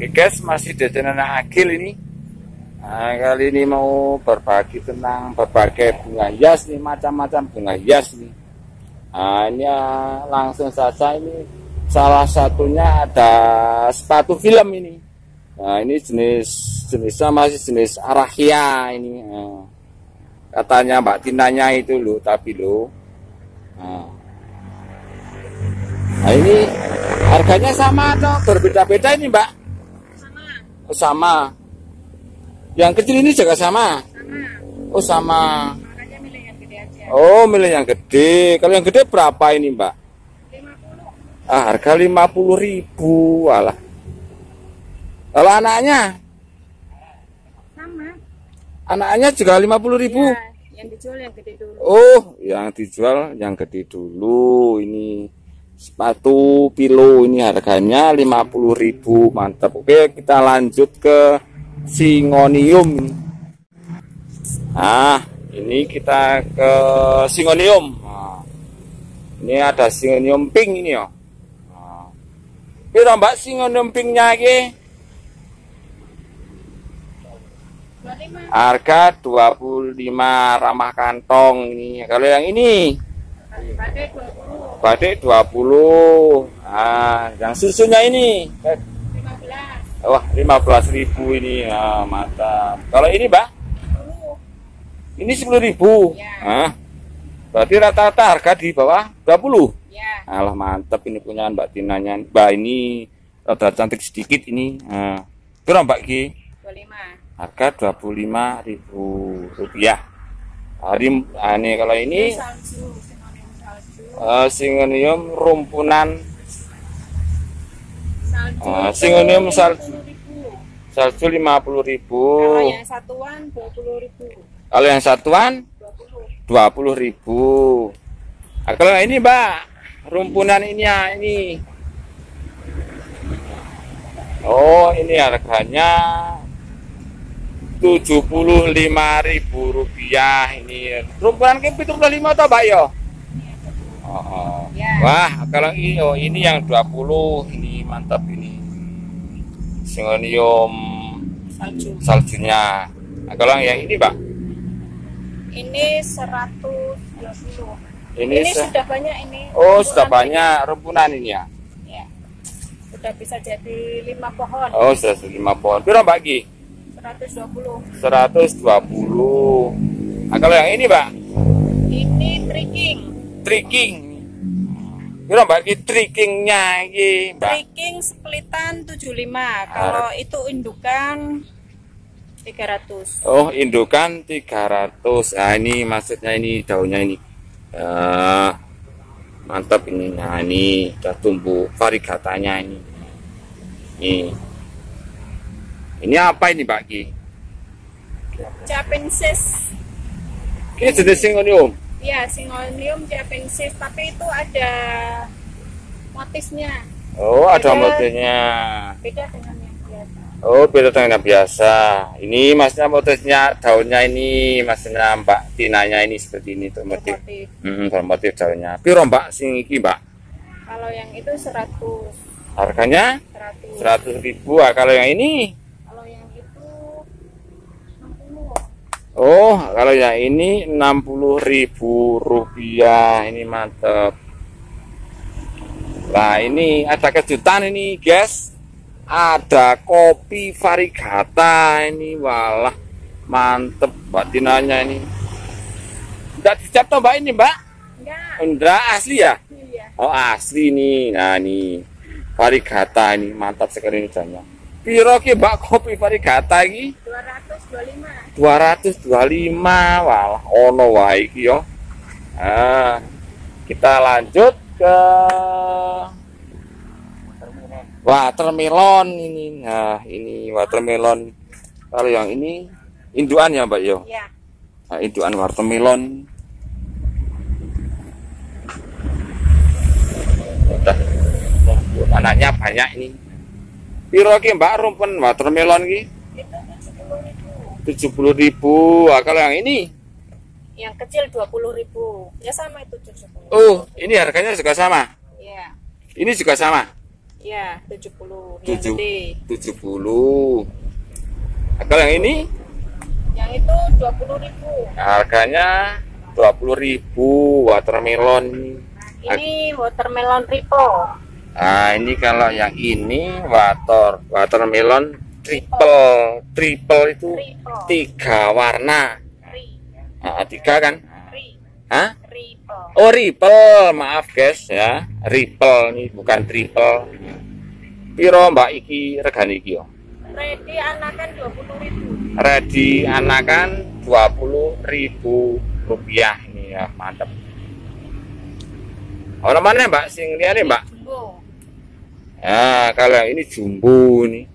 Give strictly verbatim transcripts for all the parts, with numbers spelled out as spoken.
Oke guys, masih di channel Agil ini. Nah, kali ini mau berbagi tentang berbagai bunga hias nih, macam-macam bunga hias nih. Nah, ini ya, langsung saja ini salah satunya ada sepatu film ini. Nah, ini jenis jenisnya masih jenis Arachia ini. Nah, katanya Mbak Tinanya itu loh, tapi loh. Nah, nah ini harganya sama atau berbeda-beda ini Mbak? Sama. Oh, sama. Yang kecil ini juga sama? Sama. Oh sama. Makanya milih yang gede aja. Oh milih yang gede. Kalau yang gede berapa ini Mbak? lima puluh. Ah, harga lima puluh ribu. Alah. Kalau anaknya? Sama. Anaknya juga lima puluh ribu. Ya, yang dijual yang gede dulu. Oh yang dijual yang gede dulu. Ini sepatu pilo ini harganya lima puluh ribu. Mantap. Oke kita lanjut ke Singonium. Nah ini kita ke Singonium. Nah, ini ada Singonium pink ini ya. Nah, piro Mbak Singonium pinknya ini? dua puluh lima. Harga dua puluh lima, ramah kantong ini. Kalau yang ini Badai dua puluh. batik dua puluh. Nah, yang susunya ini lima belas. wah lima belas ribu ini. Nah, mantap. Kalau ini Mbak sepuluh. ini sepuluh ribu. Ya. Nah, berarti rata-rata harga di bawah dua puluh. Ya. Alah mantap ini punya Mbak Tinanya. Mbak ini rada cantik sedikit ini. Nah, berapa Mbak Ki? dua puluh lima. Harga dua puluh lima ribu rupiah. Hari ini kalau ini Salju, Singonium salju. uh, Singonium rumpunan Salju. uh, Singonium salju. lima puluh ribu. Salju lima puluh ribu. Kalau yang satuan dua puluh ribu. Kalau yang satuan dua puluh. dua puluh ribu. Nah, kalau ini Mbak, rumpunan ini ya ini. Oh, ini harganya tujuh puluh lima ribu rupiah ini. Rumpunan ke tujuh puluh lima atau Mbak yo? Oh, oh. Ya. Wah, kalau ini oh, ini yang dua puluh ini mantap ini. Singonium Salju. saljunya. Nah, kalau yang ini Mbak, Ini seratus dua puluh. ini, Ini se- sudah banyak ini. oh Rumpunan sudah banyak rumpunan ini ya. Ya. Sudah bisa jadi lima pohon. Oh sudah lima pohon. Berapa Mbak Ki? seratus dua puluh. seratus dua puluh. Nah, kalau yang ini Mbak, Ini tricking. tricking. Berapa Mbak Ki trickingnya ini Mbak? Tricking splitan tujuh puluh lima. Kalau itu indukan tiga ratus. Oh indukan tiga ratus. Nah ini maksudnya ini daunnya ini. Uh, mantap ini. Nah ini udah tumbuh variegatanya ini. Ini. Ini apa ini Mbak Ki? Japanese. Ini jenis Singonium. Ya, Singonium Japanese, tapi itu ada motifnya. Oh ada Beda. motifnya. Beda dengan yang biasa. Oh beda dengan yang biasa. Ini maksudnya motifnya daunnya ini, maksudnya Mbak Tinanya ini seperti ini tuh motif. Motif. Hmm, bermotif daunnya. Piro Mbak sing iki Mbak? Kalau yang itu seratus. Harganya seratus. seratus ribu. Ah, kalau yang ini? Kalau yang itu enam puluh. Oh, kalau yang ini enam puluh ribu rupiah. Ini mantap. Nah, ini ada kejutan ini, guys. Ada kopi variegata ini, walah mantep Mbak Tinanya ini. Enggak dicap toh Mbak ini Mbak? Enggak. Enggak asli ya? Iya. Oh asli nih. Nah nih variegata ini mantap sekali ini jadinya. Piro ki Mbak kopi variegata ini? dua ratus dua puluh lima. dua ratus dua puluh lima. Walah ono wae iki yo. Nah, kita lanjut ke watermelon ini. Nah, ini watermelon. Kalau yang ini induan ya, Mbak yo. Ya. Nah, induan watermelon. Udah. Anaknya banyak ini. Piro ki Mbak rumpun watermelon ki? Itu tujuh puluh ribu. tujuh puluh ribu. Nah, kalau yang ini? Yang kecil dua puluh ribu. Ya sama itu tujuh puluh. Oh, ini harganya juga sama. Ya. Ini juga sama. Ya, tujuh puluh. Tujuh, Yang tujuh puluh. Kalau yang ini? Yang itu dua puluh ribu. Harganya dua puluh ribu. Watermelon. Ini watermelon triple. Nah, ini kalau yang ini water watermelon triple. Triple itu Triple. tiga warna. Tri. Nah, tiga kan? Tri. Hah? Triple. Oh, ripple. Maaf guys ya. Ripple nih bukan triple. Piro Mbak iki regane iki yo? Ready anakan dua puluh ribu. Ready anakan dua puluh ribu rupiah ini ya, mantap. Orang mana Mbak sing liyane Mbak? Jumbo. Ya, kalau yang ini jumbo nih.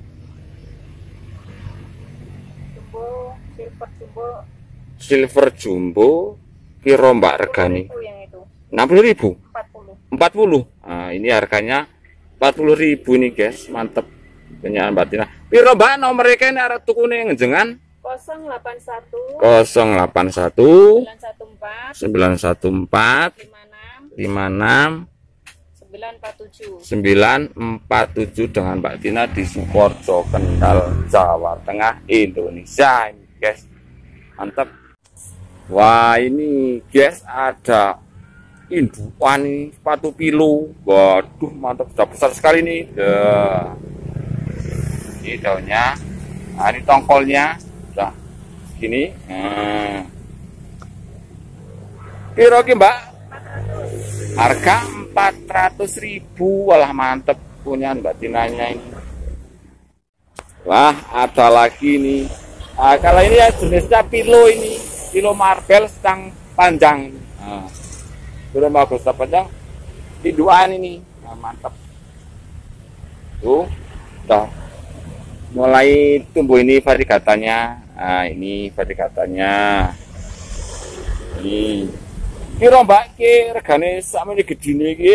Jumbo, silver jumbo. Silver jumbo piro Mbak regane? Itu yang itu. enam puluh ribu. empat puluh. empat puluh. Nah, ini harganya empat puluh ribu nih guys, mantep. Kenyaan batina. Piro Mbak nomor mereka ini arah tukune ngejengan? nol delapan satu. nol delapan satu. sembilan satu empat. sembilan satu empat. lima enam. lima enam. sembilan empat tujuh. sembilan empat tujuh dengan Mbak Tina di Sukoharjo, Kendal, Jawa Tengah, Indonesia ini guys. Mantap. Wah, ini guys ada indukan ini sepatu pilu. Waduh, mantap, sudah besar sekali nih. Duh. Ini daunnya. Nah, ini tongkolnya sudah segini. Nah. Piro ki Mbak? Harga empat ratus ribu. Walah mantep punya Mbak Tinanya ini. Wah, ada lagi nih. Nah, kalau ini ya jenisnya pilo ini, pilo marble sedang panjang. Nah, pilo marble sedang panjang, induan ini. Nah, mantap. Tuh, udah mulai tumbuh ini variegatanya. Nah, ini variegatanya. Ini. Piro Mbak ki regane sakmene gedine iki?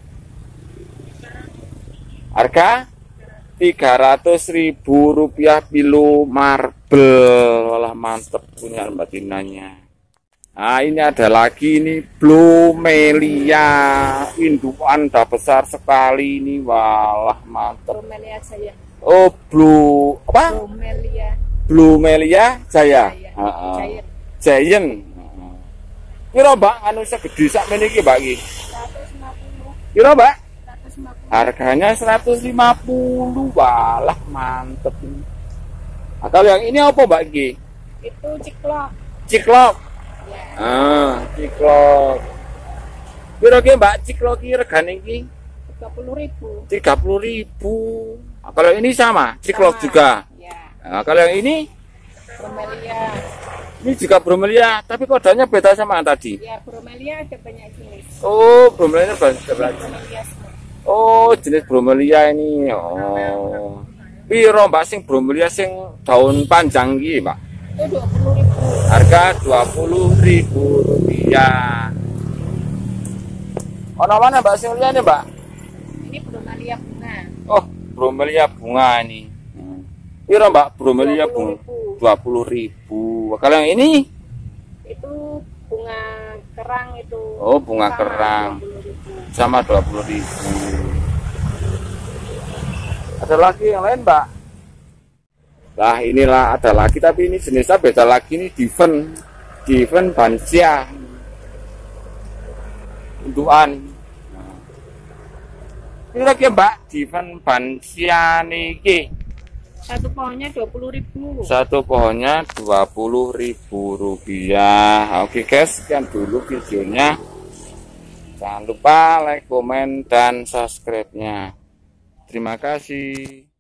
Harga tiga ratus ribu rupiah pilo marble. Walah mantep punya Mbak Tinanya. Nah, ini ada lagi ini Bromelia. Indukan dah besar sekali ini. Walah mantep. Bromelia Jaya. Oh, blue apa? Bromelia. Bromelia Jaya. Jaya. Heeh. Giant. Giant. Piro Mbak anu segede sakmene iki Mbak iki? seratus lima puluh. Piro Mbak? seratus lima puluh. Harganya seratus lima puluh. Walah mantep ini. Nah, kalau yang ini apa Mbak iki? Itu ciklok. Ciklok. Ya. Ah, ciklok. Piro ki Mbak ciklok iki regane iki? tiga puluh ribu. tiga puluh ribu. Nah, kalau ini sama, ciklok Sama. juga. Ya. Nah, kalau yang ini Bromelia. ini juga bromelia, tapi kodanya beda sama yang tadi. Ya, bromelia ada banyak jenis. Oh, bromelia banyak. Bromelia semua. Oh, jenis bromelia ini. Oh. Piro Mbak sing bromelia sing daun panjang iki, Mbak? Itu dua puluh ribu. Harga dua puluh ribu rupiah. Ono mana Mbak sing liyane, Mbak? Ini bromelia bunga. Oh, bromelia bunga ini. Piro Mbak bromelia bunga? dua puluh ribu. Kalau yang ini? Itu bunga kerang itu. Oh, bunga sama kerang. dua puluh ribu. Sama dua puluh ribu. Ada lagi yang lain Mbak? Lah inilah ada lagi, tapi ini jenisnya beda lagi nih. Diven Diven Bansia indukan. Ini lagi Mbak Diven Bansia niki. Satu pohonnya dua puluh ribu. Satu pohonnya dua puluh ribu rupiah. Oke guys, sekian dulu videonya. Jangan lupa like, komen, dan subscribe-nya. Terima kasih.